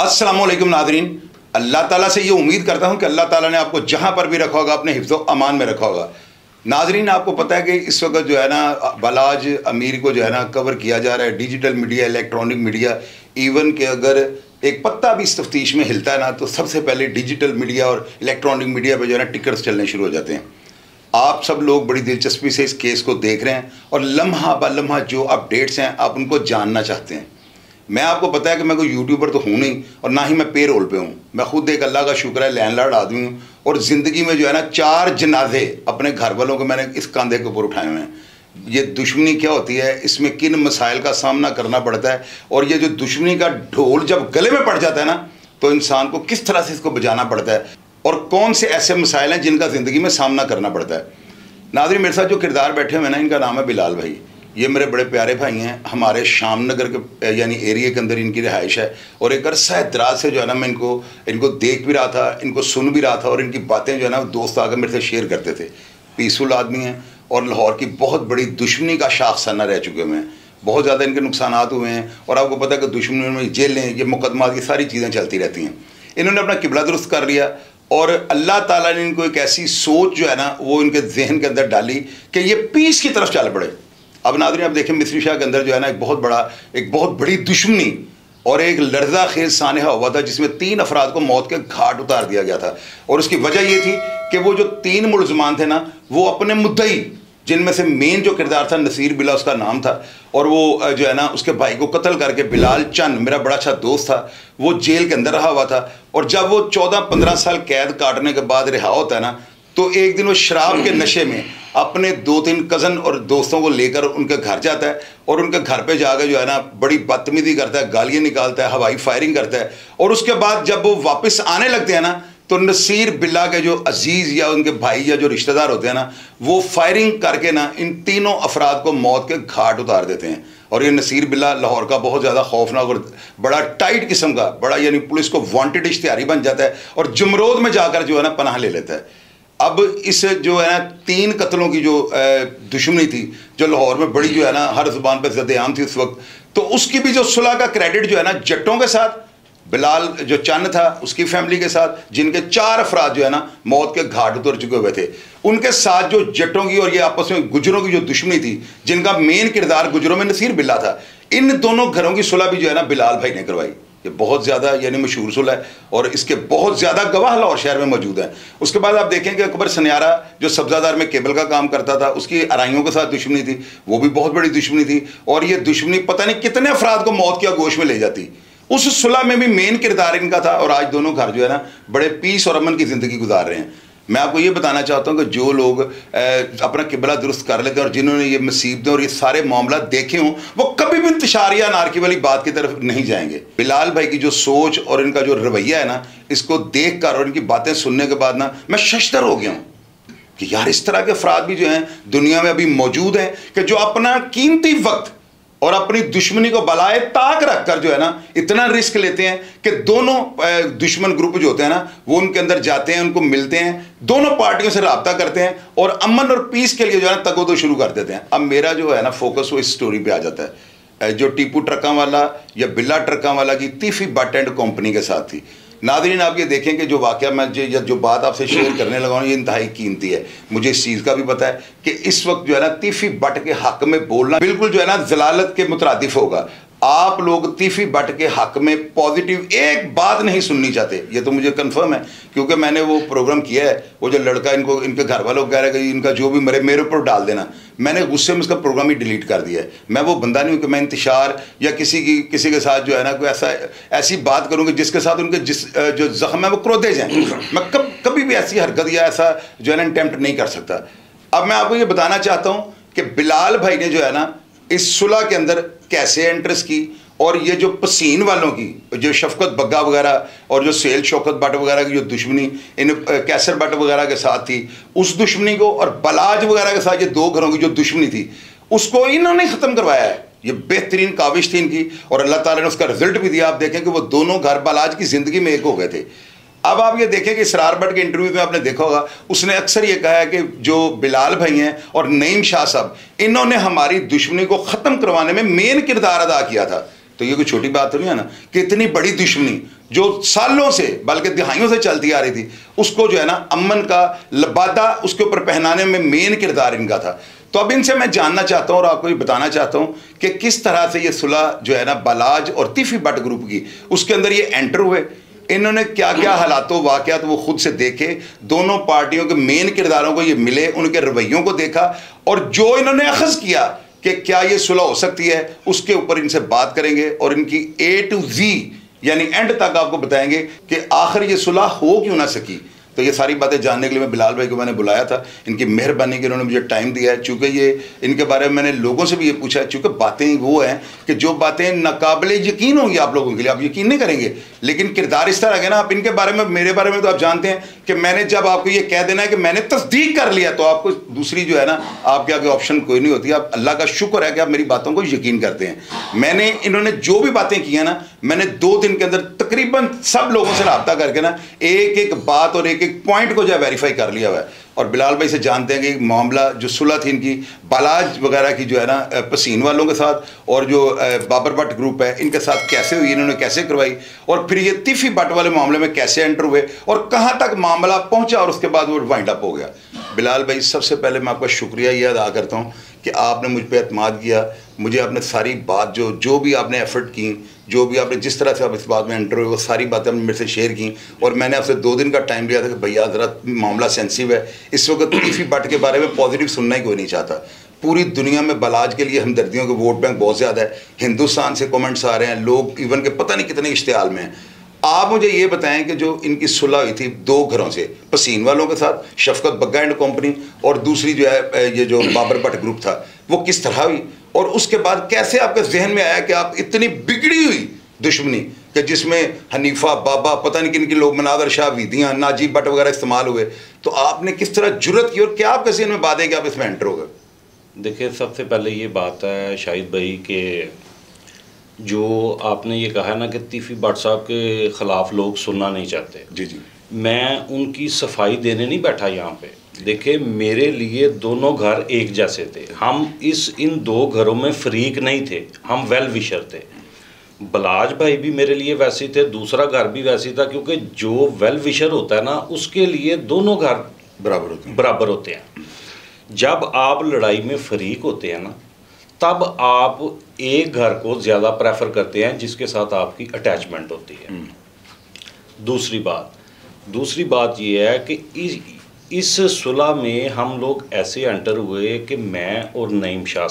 अस्सलामुअलैकुम नादरीन, अल्लाह ताला से ये उम्मीद करता हूँ कि अल्लाह ताला ने आपको जहाँ पर भी रखा होगा अपने हिफ्ज़ो अमान में रखा होगा। नादरीन, आपको पता है कि इस वक्त जो है ना बलाज अमीर को जो है ना कवर किया जा रहा है, digital media, electronic media, even के अगर एक पत्ता भी इस तफ्तीश में हिलता है ना तो सबसे पहले डिजिटल मीडिया और इलेक्ट्रॉनिक मीडिया पर जो है ना टिकट्स चलने शुरू हो जाते हैं। आप सब लोग बड़ी दिलचस्पी से इस केस को देख रहे हैं और लम्हा ब लम्हा जो अपडेट्स हैं आप उनको जानना चाहते हैं। मैं आपको पता है कि मैं कोई यूट्यूबर तो हूँ नहीं और ना ही मैं पे रोल पे हूँ। मैं खुद एक अल्लाह का शुक्र है लैंडलॉर्ड आदमी हूँ और ज़िंदगी में जो है ना 4 जनाजे अपने घर वालों को मैंने इस कंधे के ऊपर उठाए हुए हैं। ये दुश्मनी क्या होती है, इसमें किन मसाइल का सामना करना पड़ता है और ये जो दुश्मनी का ढोल जब गले में पड़ जाता है ना तो इंसान को किस तरह से इसको बजाना पड़ता है और कौन से ऐसे मसाइल हैं जिनका ज़िंदगी में सामना करना पड़ता है। नाज़रीन, मेरे साथ जो किरदार बैठे हुए हैं ना, इनका नाम है बिलाल भाई। ये मेरे बड़े प्यारे भाई हैं। हमारे शाम नगर के यानी एरिया के अंदर इनकी रिहाइश है और एक अरसा दराज से जो है ना मैं इनको देख भी रहा था, इनको सुन भी रहा था और इनकी बातें जो है ना दोस्त आकर मेरे से शेयर करते थे। पीसफुल आदमी हैं और लाहौर की बहुत बड़ी दुश्मनी का शाखसाना रह चुके हुए हैं। बहुत ज़्यादा इनके नुकसान हुए हैं और आपको पता है कि दुश्मनी में जेलें, ये मुकदमात, ये सारी चीज़ें चलती रहती हैं। इन्होंने अपना किबला दुरुस्त कर लिया और अल्लाह ताला ने इनको एक ऐसी सोच जो है ना वो इनके जहन के अंदर डाली कि ये पीस की तरफ चल पड़े। अब नाज़रीन, आप देखें मिस्री शाह के अंदर जो है ना एक बहुत बड़ी दुश्मनी और एक लर्जा खेज सानहा हुआ था जिसमें 3 अफराद को मौत के घाट उतार दिया गया था। और उसकी वजह ये थी कि वो जो 3 मुलजमान थे ना वो अपने मुद्दई, जिनमें से मेन जो किरदार था नसीर बिला उसका नाम था, और वो जो है ना उसके भाई को कत्ल करके बिलाल चंद मेरा बड़ा अच्छा दोस्त था, वो जेल के अंदर रहा हुआ था। और जब वो 14-15 साल कैद काटने के बाद रिहा होता है ना तो एक दिन वो शराब के नशे में अपने 2-3 कज़न और दोस्तों को लेकर उनके घर जाता है और उनके घर पे जाकर जो है ना बड़ी बदतमीजी करता है, गालियाँ निकालता है, हवाई फायरिंग करता है। और उसके बाद जब वो वापस आने लगते हैं ना तो नसीर बिल्ला के जो अजीज़ या उनके भाई या जो रिश्तेदार होते हैं ना वो फायरिंग करके ना इन तीनों अफराद को मौत के घाट उतार देते हैं। और ये नसीर बिल्ला लाहौर का बहुत ज़्यादा खौफनाक और बड़ा टाइट किस्म का, बड़ा यानी पुलिस को वांटेड इश्तिहारी बन जाता है और जमरोद में जाकर जो है ना पनाह ले लेता है। अब इस जो है ना 3 कत्लों की जो दुश्मनी थी जो लाहौर में बड़ी जो है ना हर ज़ुबान पर ज़द-ए-आम थी उस वक्त, तो उसकी भी जो सुलह का क्रेडिट जो है ना जट्टों के साथ, बिलाल जो चंद था उसकी फैमिली के साथ, जिनके 4 अफराद जो है ना मौत के घाट उतर चुके हुए थे, उनके साथ जो जट्टों की और ये आपस में गुजरों की जो दुश्मनी थी जिनका मेन किरदार गुजरों में नसीर बिल्ला था, इन दोनों घरों की सुलह भी जो है ना बिलाल भाई ने करवाई। ये बहुत ज़्यादा यानी मशहूर सुलह है और इसके बहुत ज़्यादा गवाह लाहौर शहर में मौजूद हैं। उसके बाद आप देखें कि अकबर सनियारा जो सब्ज़ादार में केबल का काम करता था, उसकी अराइयों के साथ दुश्मनी थी, वो भी बहुत बड़ी दुश्मनी थी और ये दुश्मनी पता नहीं कितने अफराद को मौत की आगोश में ले जाती। उस सुलह में भी मेन किरदार इनका था और आज दोनों घर जो है ना बड़े पीस और अमन की ज़िंदगी गुजार रहे हैं। मैं आपको ये बताना चाहता हूँ कि जो लोग अपना किबला दुरुस्त कर लेते हैं और जिन्होंने ये मुसीबतें और ये सारे मामला देखे हों वो कभी भी इंतशार या नारकी वाली बात की तरफ नहीं जाएंगे। बिलाल भाई की जो सोच और इनका जो रवैया है ना, इसको देख कर और इनकी बातें सुनने के बाद ना मैं शशदर हो गया हूँ कि यार इस तरह के अफराद भी जो हैं दुनिया में अभी मौजूद हैं कि जो अपना कीमती वक्त और अपनी दुश्मनी को बलाए ताक रख कर जो है ना इतना रिस्क लेते हैं कि दोनों दुश्मन ग्रुप जो होते हैं ना वो उनके अंदर जाते हैं, उनको मिलते हैं, दोनों पार्टियों से रब्ता करते हैं और अमन और पीस के लिए जो है ना तगोदो शुरू कर देते हैं। अब मेरा जो है ना फोकस वो इस स्टोरी पे आ जाता है जो टीपू ट्रकों वाला या बिल्ला ट्रकों वाला की तीफी बट एंड कंपनी के साथ थी। नाज़रीन, आप ये देखें कि जो वाक़या मैं जो बात आपसे शेयर करने लगा हूँ ये इंतहाई कीमती है। मुझे इस चीज़ का भी पता है कि इस वक्त जो है ना तीफी बट के हक़ में बोलना बिल्कुल जो है ना ज़लालत के मुतरादिफ होगा। आप लोग तीफी बट के हक़ में पॉजिटिव एक बात नहीं सुननी चाहते, ये तो मुझे कंफर्म है क्योंकि मैंने वो प्रोग्राम किया है। वो जो लड़का इनको इनके घर वालों को कह रहा है कि इनका जो भी मरे मेरे ऊपर डाल देना, मैंने गुस्से में उसका प्रोग्राम ही डिलीट कर दिया है। मैं वो बंदा नहीं हूँ कि मैं इंतशार या किसी के साथ जो है ना कोई ऐसी बात करूँगी जिसके साथ उनके जो ज़ख्म है वो क्रोधे जाएँ। मैं कभी भी ऐसी हरकत या ऐसा जो है ना अटेम्प्ट नहीं कर सकता। अब मैं आपको ये बताना चाहता हूँ कि बिलाल भाई ने जो है ना इस सुलह के अंदर कैसे एंट्रेंस की और ये जो पसीन वालों की जो शफकत बग्गा वगैरह और जो सेल शौकत बट वगैरह की जो दुश्मनी इन कैसर बट वगैरह के साथ थी, उस दुश्मनी को और बलाज वगैरह के साथ ये 2 घरों की जो दुश्मनी थी उसको इन्होंने ख़त्म करवाया है। ये बेहतरीन काविश थी इनकी और अल्लाह ताला ने उसका रिजल्ट भी दिया। आप देखें कि वो दोनों घर बलाज की ज़िंदगी में एक हो गए थे। अब आप ये देखें कि इसरार भट्ट के इंटरव्यू में आपने देखा होगा उसने अक्सर ये कहा है कि जो बिलाल भाई हैं और नईम शाह साहब, इन्होंने हमारी दुश्मनी को ख़त्म करवाने में मेन किरदार अदा किया था। तो ये कोई छोटी बात तो नहीं है ना कि इतनी बड़ी दुश्मनी जो सालों से बल्कि दिहाइयों से चलती आ रही थी, उसको जो है ना अमन का लबादा उसके ऊपर पहनाने में मेन किरदार इनका था। तो अब इनसे मैं जानना चाहता हूँ और आपको ये बताना चाहता हूँ कि किस तरह से ये सुलह जो है ना बालाज और तीफी भट्ट ग्रुप की, उसके अंदर ये एंटर हुए, इन्होंने क्या क्या हालातों वाक़यात वो खुद से देखे, दोनों पार्टियों के मेन किरदारों को ये मिले, उनके रवैयों को देखा, और जो इन्होंने अखज़ किया कि क्या ये सुलह हो सकती है, उसके ऊपर इनसे बात करेंगे और इनकी A to Z यानी एंड तक आपको बताएंगे कि आखिर ये सुलह हो क्यों ना सकी। तो ये सारी बातें जानने के लिए मैं बिलाल भाई को मैंने बुलाया था, इनकी मेहरबानी कि उन्होंने मुझे टाइम दिया है। चूँकि ये इनके बारे में मैंने लोगों से भी ये पूछा है, चूँकि बातें वो हैं कि जो बातें नाकाबिले यकीन होंगी आप लोगों के लिए, आप यकीन नहीं करेंगे, लेकिन किरदार इस तरह के ना, आप इनके बारे में, मेरे बारे में तो आप जानते हैं कि मैंने जब आपको ये कह देना है कि मैंने तस्दीक कर लिया, तो आपको दूसरी जो है ना आपके आगे ऑप्शन कोई नहीं होती। आप अल्लाह का शुक्र है कि आप मेरी बातों को यकीन करते हैं। मैंने इन्होंने जो भी बातें की हैं ना, मैंने 2 दिन के अंदर तकरीबन सब लोगों से रब्ता करके ना एक एक बात और एक एक पॉइंट को जो है वेरीफाई कर लिया हुआ है। और बिलाल भाई से जानते हैं कि मामला जो सुलह थी इनकी बालाज वगैरह की जो है ना पसीन वालों के साथ और जो बाबर भट्ट ग्रुप है इनके साथ कैसे हुई, इन्होंने कैसे करवाई, और फिर ये तीफी भट्ट वाले मामले में कैसे एंटर हुए और कहाँ तक मामला पहुँचा और उसके बाद वो वाइंड अप हो गया। बिलाल भाई, सबसे पहले मैं आपका शुक्रिया ये अदा करता हूँ कि आपने मुझ पर एतमाद किया, मुझे आपने सारी बात जो भी आपने एफर्ट की, जो भी आपने जिस तरह से आप इस बात में एंटर हुए, वो सारी बातें आपने मेरे से शेयर की। और मैंने आपसे 2 दिन का टाइम लिया था कि भैया ज़रा मामला सेंसिटिव है, इस वक्त तीफी भट्ट के बारे में पॉजिटिव सुनना ही कोई नहीं चाहता। पूरी दुनिया में बालाज के लिए हमदर्दियों के वोट बैंक बहुत ज़्यादा है, हिंदुस्तान से कमेंट्स आ रहे हैं, लोग इवन के पता नहीं कितने इश्तिहाल में हैं। आप मुझे ये बताएं कि जो इनकी सुलह हुई थी 2 घरों से, पसीन वालों के साथ शफकत बग्गा एंड कंपनी, और दूसरी जो है ये जो बाबर भट्ट ग्रुप था, वो किस तरह हुई, और उसके बाद कैसे आपके जहन में आया कि आप इतनी बिगड़ी हुई दुश्मनी कि जिसमें हनीफा बाबा पता नहीं किन की लोग, मनादर शाह वीदियाँ, नाजीब भट्ट वगैरह इस्तेमाल हुए, तो आपने किस तरह जुर्रत की और क्या आप कैसे इनमें बात है कि आप इसमें एंटर हो गए? देखिए, सबसे पहले ये बात है शाहिद भाई कि जो आपने ये कहा ना कि तीफी भट्ट साहब के ख़िलाफ़ लोग सुनना नहीं चाहते, जी जी, मैं उनकी सफाई देने नहीं बैठा यहाँ पे। देखिए, मेरे लिए दोनों घर एक जैसे थे, हम इन 2 घरों में फरीक नहीं थे, हम वेल विशर थे। बलाज भाई भी मेरे लिए वैसे थे, दूसरा घर भी वैसे था, क्योंकि जो वेल विशर होता है ना उसके लिए दोनों घर बराबर होते हैं। जब आप लड़ाई में फरीक होते हैं ना, तब आप एक घर को ज़्यादा प्रेफर करते हैं जिसके साथ आपकी अटैचमेंट होती है। दूसरी बात ये है कि इस सुलह में हम लोग ऐसे एंटर हुए कि मैं और नईम शाह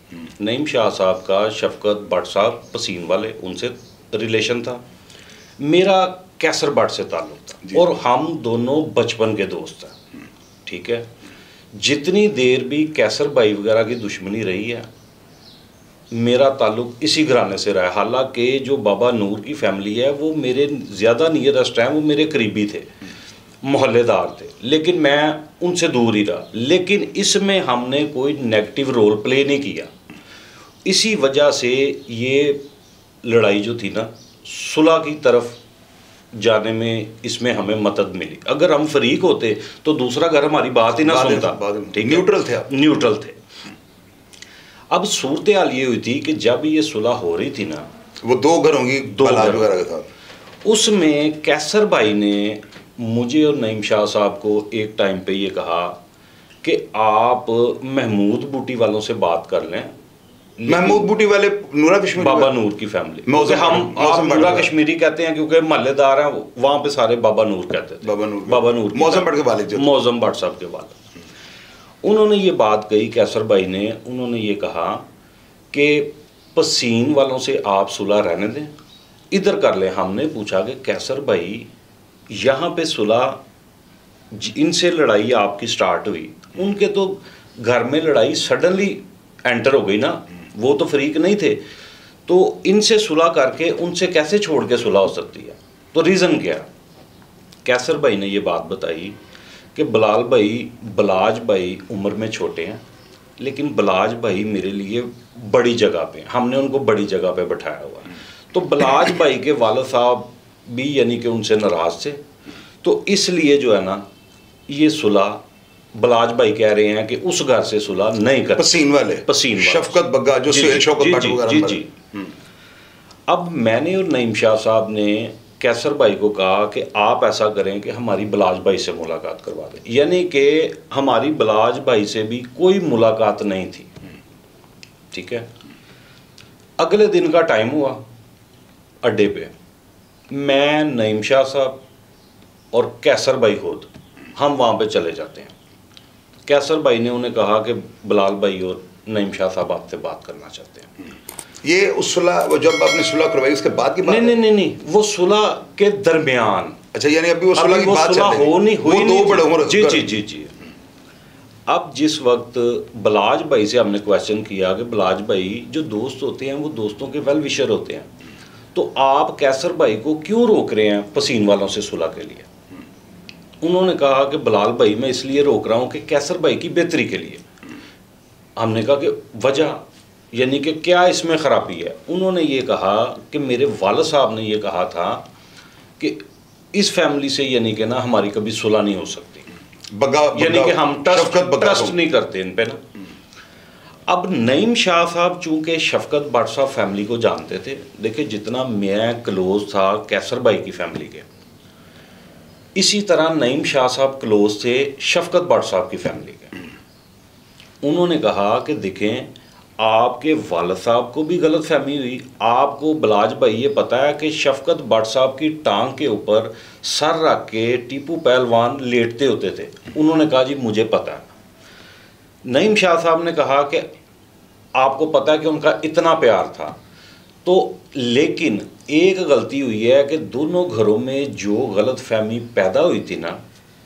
साहब का शफकत भट्ट साहब पसीन वाले, उनसे रिलेशन था, मेरा कैसर भट्ट से ताल्लुक़ था, और हम दोनों बचपन के दोस्त हैं। ठीक है, जितनी देर भी कैसर भाई वगैरह की दुश्मनी रही है, मेरा ताल्लुक़ इसी घराने से रहा है। हालांकि जो बाबा नूर की फैमिली है वो मेरे ज़्यादा नियरेस्ट हैं, वो मेरे करीबी थे, मोहल्लेदार थे, लेकिन मैं उनसे दूर ही रहा। लेकिन इसमें हमने कोई नेगेटिव रोल प्ले नहीं किया। इसी वजह से ये लड़ाई जो थी ना, सुलह की तरफ जाने में इसमें हमें मदद मिली। अगर हम फरीक होते तो दूसरा घर हमारी बात ही ना सुनता। ठीक, न्यूट्रल थे। अब सूरत हाल ये हुई थी कि जब ये सुलह हो रही थी ना, वो 2 घर होंगी वगैरह के साथ, उसमें कैसर भाई ने मुझे और नईम शाह साहब को एक टाइम पे ये कहा कि आप महमूद बूटी वालों से बात कर लें। महमूद बूटी वाले नूरा कश्मीरी, बाबा नूर की फैमिली, हम आप नूरा कश्मीरी कहते हैं क्योंकि महल्लेदार हैं, वहाँ पे सारे बाबा नूर कहते थे। बाबा नूर मौजम भट्ट के वालिद, मौजम भट्ट साहब के वालिद। उन्होंने ये बात कही कैसर भाई ने, उन्होंने ये कहा कि पसीन वालों से आप सुलह रहने दें, इधर कर लें। हमने पूछा कि कैसर भाई यहाँ पे सुलह इनसे लड़ाई आपकी स्टार्ट हुई, उनके तो घर में लड़ाई सडनली एंटर हो गई ना, वो तो फरीक नहीं थे, तो इनसे सुलह करके उनसे कैसे छोड़ के सुलह हो सकती है, तो रीज़न क्या? कैसर भाई ने ये बात बताई कि बलाज भाई उम्र में छोटे हैं, लेकिन बलाज भाई मेरे लिए बड़ी जगह पे, हमने उनको बड़ी जगह पे बैठाया हुआ है। तो बलाज भाई के वालिद साहब भी यानी कि उनसे नाराज़ थे, तो इसलिए जो है ना ये सुलह बलाज भाई कह रहे हैं कि उस घर से सुलह नहीं कर, पसीन शफकत बग्गा जो शौकत भट्ट वगैरह। अब मैंने और नईम शाह साहब ने कैसर भाई को कहा कि आप ऐसा करें कि हमारी बलाज भाई से मुलाकात करवा दें, यानी कि हमारी बलाज भाई से भी कोई मुलाकात नहीं थी। ठीक है, अगले दिन का टाइम हुआ, अड्डे पे मैं, नईम शाह साहब और कैसर भाई खुद हम वहाँ पे चले जाते हैं। कैसर भाई ने उन्हें कहा कि बिलाल भाई और नईम शाह साहब आपसे बात करना चाहते हैं। ये उस सुलह, वो जब आपने सुलह करवाई उसके बाद की बात? नहीं, वो सुलह के दरमियान। अच्छा, यानी अभी वो सुलह की बात चल रही है, हो नहीं हुई, वो दो बड़े उम्र। जी। अब जिस वक्त बलाज भाई से हमने क्वेश्चन किया कि बलाज भाई, जो दोस्त होते हैं वो दोस्तों के वेल विशर होते हैं, तो आप कैसर भाई को क्यों रोक रहे हैं पसीन वालों से सुलह के लिए? उन्होंने कहा कि बिलाल भाई मैं इसलिए रोक रहा हूँ कि कैसर भाई की बेहतरी के लिए। हमने कहा कि वजह, यानी कि क्या इसमें ख़राबी है? उन्होंने ये कहा कि मेरे वालिद साहब ने ये कहा था कि इस फैमिली से यानी कि ना हमारी कभी सुलह नहीं हो सकती, यानी कि हम ट्रस्ट नहीं करते इन पे ना। अब नईम शाह साहब चूँकि शफकत भट्ट साहब फैमिली को जानते थे, देखिए जितना मैं क्लोज था कैसर भाई की फैमिली के, इसी तरह नईम शाह साहब क्लोज थे शफकत भट्ट साहब की फैमिली के। उन्होंने कहा कि देखें, आपके वालिद साहब को भी गलत फहमी हुई, आपको बिलाज भाई ये पता है कि शफकत भट्ट साहब की टांग के ऊपर सर रख के टीपू पहलवान लेटते होते थे। उन्होंने कहा जी मुझे पता है। नईम शाह साहब ने कहा कि आपको पता है कि उनका इतना प्यार था, तो लेकिन एक गलती हुई है कि दोनों घरों में जो गलत फहमी पैदा हुई थी ना,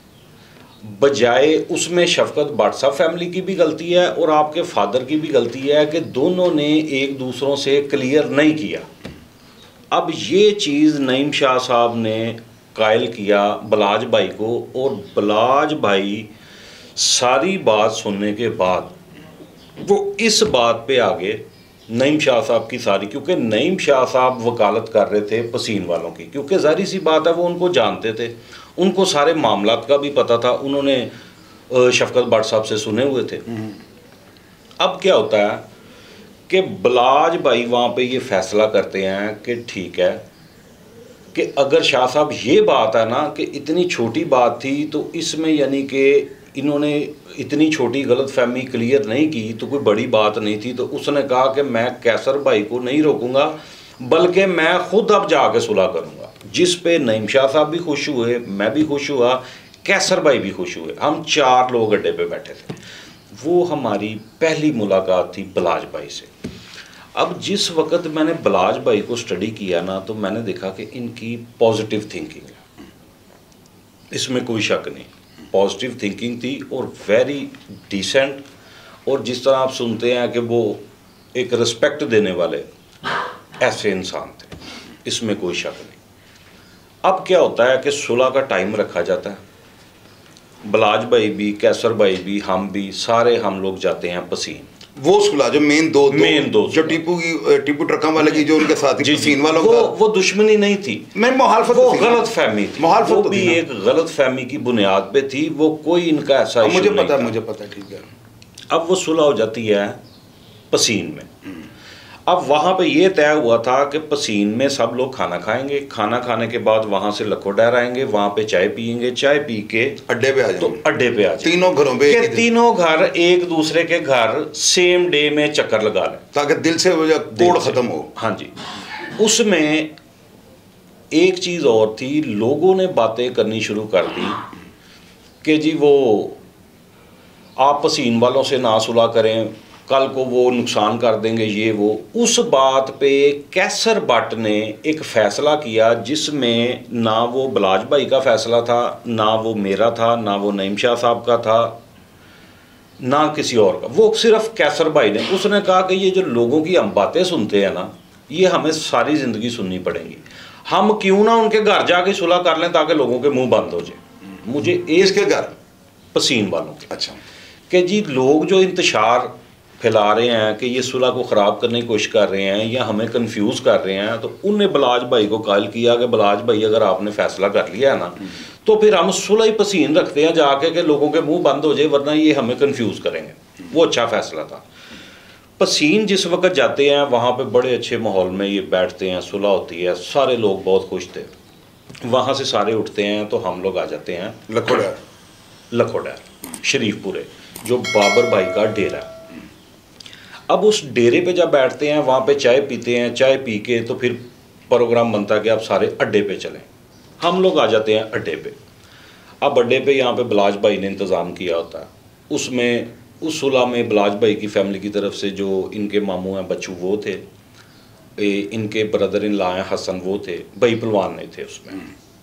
बजाय उसमें शफकत भट्ट साहब फैमिली की भी गलती है और आपके फादर की भी गलती है कि दोनों ने एक दूसरों से क्लियर नहीं किया। अब ये चीज़ नईम शाह साहब ने कायल किया बलाज भाई को, और बलाज भाई सारी बात सुनने के बाद वो इस बात पे आगे नईम शाह साहब की सारी, क्योंकि नईम शाह साहब वकालत कर रहे थे पसीन वालों की, क्योंकि जाहिर सी बात है वो उनको जानते थे, उनको सारे मामलात का भी पता था, उन्होंने शफकत भट्ट साहब से सुने हुए थे। अब क्या होता है कि बलाज भाई वहाँ पे ये फैसला करते हैं कि ठीक है कि अगर शाह साहब ये बात है ना कि इतनी छोटी बात थी, तो इसमें यानी कि इन्होंने इतनी छोटी गलत फहमी क्लियर नहीं की तो कोई बड़ी बात नहीं थी। तो उसने कहा कि मैं कैसर भाई को नहीं रोकूंगा, बल्कि मैं खुद अब जाके सुलह करूंगा, जिस पे नईम शाह साहब भी खुश हुए, मैं भी खुश हुआ, कैसर भाई भी खुश हुए। हम 4 लोग अड्डे पे बैठे थे। वो हमारी पहली मुलाकात थी बलाज भाई से। अब जिस वक्त मैंने बलाज भाई को स्टडी किया ना, तो मैंने देखा कि इनकी पॉजिटिव थिंकिंग है, इसमें कोई शक नहीं, पॉजिटिव थिंकिंग थी और वेरी डिसेंट, और जिस तरह आप सुनते हैं कि वो एक रिस्पेक्ट देने वाले ऐसे इंसान थे, इसमें कोई शक नहीं। अब क्या होता है कि सुलह का टाइम रखा जाता है, बलाज भाई भी, कैसर भाई भी, हम भी, सारे हम लोग जाते हैं पसीन। वो सुलह जो मेन दो जो टीपू ट्रकों वाले की जो उनके साथ पसीन वालों वो दुश्मनी नहीं थी, मुखालफत, वो गलत फहमी थी, वो भी एक गलत फहमी की बुनियाद पे थी, वो कोई इनका ऐसा इशू नहीं था। मुझे पता, ठीक है। अब वो सुलह हो जाती है पसीन में। अब वहाँ पे ये तय हुआ था कि पसीन में सब लोग खाना खाएंगे, खाना खाने के बाद वहाँ से लखोडैर आएंगे, वहाँ पे चाय पियेंगे, चाय पी के अड्डे पे आ जाएंगे। तो अड्डे पे आ जाएंगे, तीनों घरों पे, तीनों घर एक दूसरे के घर सेम डे में चक्कर लगा लें, ताकि दिल से कोड़ खत्म हो। हाँ जी। उसमें एक चीज़ और थी, लोगों ने बातें करनी शुरू कर दी कि जी वो आप पसीन वालों से ना सुलह करें, कल को वो नुकसान कर देंगे, ये वो। उस बात पे कैसर भट्ट ने एक फ़ैसला किया जिसमें ना वो बलाज भाई का फ़ैसला था, ना वो मेरा था, ना वो नईम शाह साहब का था, ना किसी और का, वो सिर्फ कैसर भाई ने। उसने कहा कि ये जो लोगों की हम बातें सुनते हैं ना, ये हमें सारी ज़िंदगी सुननी पड़ेंगी, हम क्यों ना उनके घर जाके सुलह कर लें ताकि लोगों के मुँह बंद हो जाए। मुझे इसके घर पसीन वालों के, अच्छा, कि जी लोग जो इंतशार फैला रहे हैं कि ये सुलह को ख़राब करने की कोशिश कर रहे हैं या हमें कंफ्यूज कर रहे हैं, तो उनने बलाज भाई को कायल किया कि बलाज भाई अगर आपने फैसला कर लिया है ना, तो फिर हम सुलह ही पसीन रखते हैं जाके कि लोगों के मुंह बंद हो जाए, वरना ये हमें कंफ्यूज करेंगे। वो अच्छा फैसला था। पसीन जिस वक्त जाते हैं वहाँ पे बड़े अच्छे माहौल में ये बैठते हैं, सुलह होती है, सारे लोग बहुत खुश थे। वहाँ से सारे उठते हैं तो हम लोग आ जाते हैं लखोड़ा शरीफपुरे, जो बाबर भाई का डेरा। अब उस डेरे पे जब बैठते हैं वहाँ पे चाय पीते हैं, चाय पी के तो फिर प्रोग्राम बनता है कि आप सारे अड्डे पे चलें। हम लोग आ जाते हैं अड्डे पे। अब अड्डे पे यहाँ पे बलाज भाई ने इंतज़ाम किया होता है, उसमें उस सुलह में बलाज भाई की फैमिली की तरफ से जो इनके मामू हैं बच्चू वो थे, इनके ब्रदर इन लॉ हैं हसन वो थे, भाई पहलवान नहीं थे उसमें।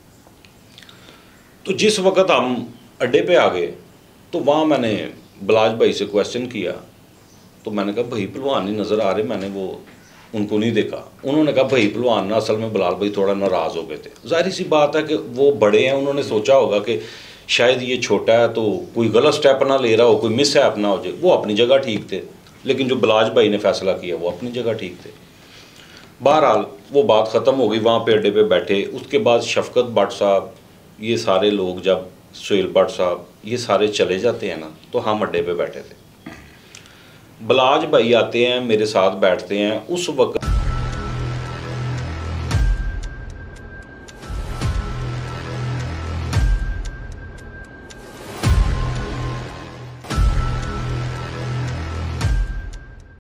तो जिस वक्त हम अड्डे पे आ गए तो वहाँ मैंने बलाज भाई से क्वेश्चन किया, तो मैंने कहा भाई पहलवान नहीं नज़र आ रहे, मैंने वो उनको नहीं देखा। उन्होंने कहा भाई पहलवान ना असल में बिलाल भाई थोड़ा नाराज़ हो गए थे। जाहिर सी बात है कि वो बड़े हैं, उन्होंने सोचा होगा कि शायद ये छोटा है तो कोई गलत स्टेप ना ले रहा हो, कोई मिस हैप ना हो जाए। वो अपनी जगह ठीक थे, लेकिन जो बलाज भाई ने फैसला किया वो अपनी जगह ठीक थे। बहरहाल वो बात ख़त्म हो गई, वहाँ पे अड्डे पे बैठे। उसके बाद शफकत भट्ट साहब, ये सारे लोग, जब सुहेल भट्ट साहब ये सारे चले जाते हैं ना, तो हम अड्डे पे बैठे थे। बलाज भाई आते हैं, मेरे साथ बैठते हैं। उस वक्त